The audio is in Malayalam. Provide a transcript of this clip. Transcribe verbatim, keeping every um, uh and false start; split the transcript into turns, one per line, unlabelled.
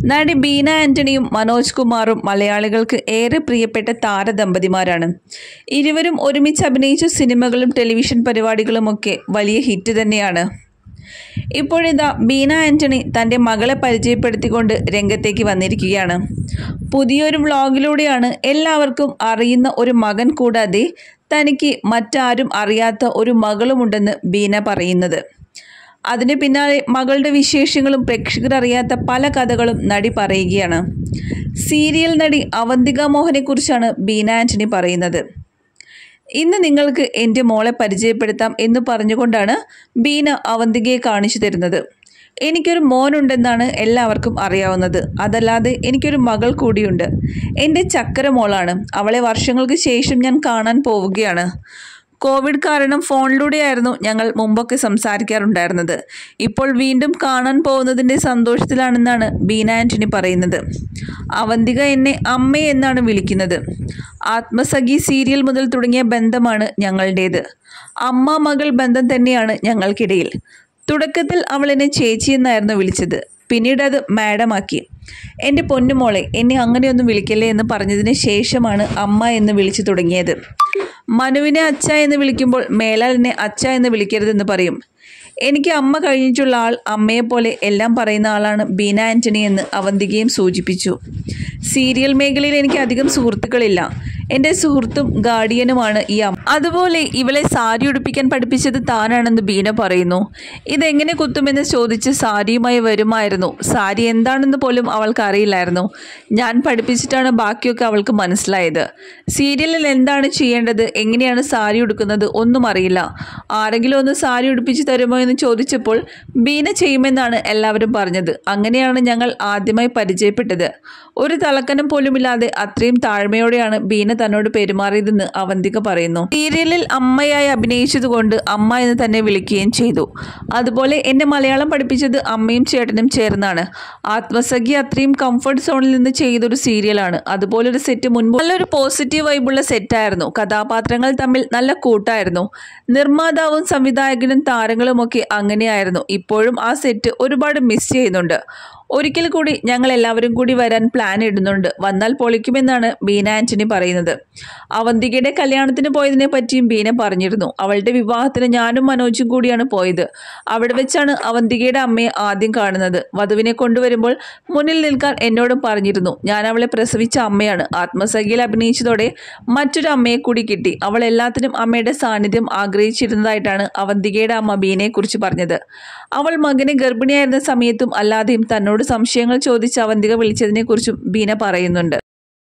നടി ബീന ആന്റണിയും മനോജ് കുമാറും മലയാളികൾക്ക് ഏറെ പ്രിയപ്പെട്ട താരദമ്പതിമാരാണ്. ഇരുവരും ഒരുമിച്ച് അഭിനയിച്ച സിനിമകളും ടെലിവിഷൻ പരിപാടികളുമൊക്കെ വലിയ ഹിറ്റ് തന്നെയാണ്. ഇപ്പോഴിതാ ബീന ആന്റണി തൻ്റെ മകളെ പരിചയപ്പെടുത്തിക്കൊണ്ട് രംഗത്തേക്ക് വന്നിരിക്കുകയാണ്. പുതിയൊരു വ്ളോഗിലൂടെയാണ് എല്ലാവർക്കും അറിയുന്ന ഒരു മകൻ കൂടാതെ തനിക്ക് മറ്റാരും അറിയാത്ത ഒരു മകളുമുണ്ടെന്ന് ബീന പറയുന്നത്. അതിന് പിന്നാലെ മകളുടെ വിശേഷങ്ങളും പ്രേക്ഷകർ അറിയാത്ത പല കഥകളും നടി പറയുകയാണ്. സീരിയൽ നടി അവന്തിക മോഹനെക്കുറിച്ചാണ് ബീന ആന്റണി പറയുന്നത്. ഇന്ന് നിങ്ങൾക്ക് എൻ്റെ മോളെ പരിചയപ്പെടുത്താം എന്ന് പറഞ്ഞുകൊണ്ടാണ് ബീന അവന്തികയെ കാണിച്ചു തരുന്നത്. എനിക്കൊരു മോനുണ്ടെന്നാണ് എല്ലാവർക്കും അറിയാവുന്നത്. അതല്ലാതെ എനിക്കൊരു മകൾ കൂടിയുണ്ട്. എൻ്റെ ചക്കര മോളാണ്. അവളെ വർഷങ്ങൾക്ക് ശേഷം ഞാൻ കാണാൻ പോവുകയാണ്. കോവിഡ് കാരണം ഫോണിലൂടെയായിരുന്നു ഞങ്ങൾ മുമ്പൊക്കെ സംസാരിക്കാറുണ്ടായിരുന്നത്. ഇപ്പോൾ വീണ്ടും കാണാൻ പോകുന്നതിൻ്റെ സന്തോഷത്തിലാണെന്നാണ് ബീന ആന്റണി പറയുന്നത്. അവന്തിക എന്നെ അമ്മ എന്നാണ് വിളിക്കുന്നത്. ആത്മസഖി സീരിയൽ മുതൽ തുടങ്ങിയ ബന്ധമാണ് ഞങ്ങളുടേത്. അമ്മ മകൾ ബന്ധം തന്നെയാണ് ഞങ്ങൾക്കിടയിൽ. തുടക്കത്തിൽ അവൾ എന്നെ ചേച്ചി എന്നായിരുന്നു വിളിച്ചത്. പിന്നീട് അത് മാഡമാക്കി. എൻ്റെ പൊന്നുമോളെ, എന്നെ അങ്ങനെയൊന്നും വിളിക്കല്ലേ എന്ന് പറഞ്ഞതിന് ശേഷമാണ് അമ്മ എന്ന് വിളിച്ചു തുടങ്ങിയത്. മനുവിനെ അച്ഛ എന്ന് വിളിക്കുമ്പോൾ മേലാൽ എന്നെ അച്ഛ എന്ന് വിളിക്കരുതെന്ന് പറയും. എനിക്ക് അമ്മ കഴിഞ്ഞിട്ടുള്ള ആൾ അമ്മയെപ്പോലെ എല്ലാം പറയുന്ന ആളാണ് ബീന ആന്റണി എന്ന് അവന്തികയും സൂചിപ്പിച്ചു. സീരിയൽ മേഖലയിൽ എനിക്ക് അധികം സുഹൃത്തുക്കളില്ല. എൻ്റെ സുഹൃത്തും ഗാർഡിയനുമാണ് ഈ അമ്മ. അതുപോലെ ഇവളെ സാരി ഉടുപ്പിക്കാൻ പഠിപ്പിച്ചത് താനാണെന്ന് ബീന പറയുന്നു. ഇതെങ്ങനെ കുത്തുമെന്ന് ചോദിച്ച് സാരിയുമായി വരുമായിരുന്നു. സാരി എന്താണെന്ന് പോലും അവൾക്ക് അറിയില്ലായിരുന്നു. ഞാൻ പഠിപ്പിച്ചിട്ടാണ് ബാക്കിയൊക്കെ അവൾക്ക് മനസ്സിലായത്. സീരിയലിൽ എന്താണ് ചെയ്യേണ്ടത്, എങ്ങനെയാണ് സാരി ഉടുക്കുന്നത് ഒന്നും അറിയില്ല. ആരെങ്കിലും ഒന്ന് സാരി ഉടുപ്പിച്ച് തരുമോ എന്ന് ചോദിച്ചപ്പോൾ ബീന ചെയ്യുമെന്നാണ് എല്ലാവരും പറഞ്ഞത്. അങ്ങനെയാണ് ഞങ്ങൾ ആദ്യമായി പരിചയപ്പെട്ടത്. ഒരു തലക്കനം പോലുമില്ലാതെ അത്രയും താഴ്മയോടെയാണ് ബീന തന്നോട് പെരുമാറിയതെന്ന് അവന്തിക പറയുന്നു. സീരിയലിൽ അമ്മയായി അഭിനയിച്ചതുകൊണ്ട് അമ്മ എന്ന് തന്നെ വിളിക്കുകയും ചെയ്തു. അതുപോലെ എന്നെ മലയാളം പഠിപ്പിച്ചത് അമ്മയും ചേട്ടനും ചേർന്നാണ്. ആത്മസഖി അത്രയും കംഫർട്ട് സോണിൽ നിന്ന് ചെയ്തൊരു സീരിയലാണ്. അതുപോലൊരു സെറ്റ് മുൻപ് നല്ലൊരു പോസിറ്റീവ് വൈബുള്ള സെറ്റായിരുന്നു. കഥാപാത്രങ്ങൾ തമ്മിൽ നല്ല കൂട്ടായിരുന്നു. നിർമ്മാതാവും സംവിധായകനും താരങ്ങളുമൊക്കെ അങ്ങനെയായിരുന്നു. ഇപ്പോഴും ആ സെറ്റ് ഒരുപാട് മിസ് ചെയ്യുന്നുണ്ട്. ഒരിക്കൽ കൂടി ഞങ്ങൾ എല്ലാവരും കൂടി വരാൻ പ്ലാൻ ഇടുന്നുണ്ട്. വന്നാൽ പൊളിക്കുമെന്നാണ് ബീന ആന്റണി പറയുന്നത്. അവന്തികയുടെ കല്യാണത്തിന് പോയതിനെ പറ്റിയും ബീന പറഞ്ഞിരുന്നു. അവളുടെ വിവാഹത്തിന് ഞാനും മനോജും കൂടിയാണ് പോയത്. അവിടെ വെച്ചാണ് അവന്തികയുടെ അമ്മയെ ആദ്യം കാണുന്നത്. വധുവിനെ കൊണ്ടുവരുമ്പോൾ മുന്നിൽ നിൽക്കാൻ എന്നോടും പറഞ്ഞിരുന്നു. ഞാൻ അവളെ പ്രസവിച്ച അമ്മയാണ്. ആത്മസഖിയിൽ അഭിനയിച്ചതോടെ മറ്റൊരു അമ്മയെ കൂടി കിട്ടി. അവൾ എല്ലാത്തിനും അമ്മയുടെ സാന്നിധ്യം ആഗ്രഹിച്ചിരുന്നതായിട്ടാണ് അവന്തികയുടെ അമ്മ ബീനയെക്കുറിച്ച് പറഞ്ഞത്. അവൾ മകനെ ഗർഭിണിയായിരുന്ന സമയത്തും അല്ലാതെയും തന്നോട് സംശയങ്ങൾ ചോദിച്ച് അവന്തിക വിളിച്ചതിനെക്കുറിച്ചും ബീന പറയുന്നുണ്ട്.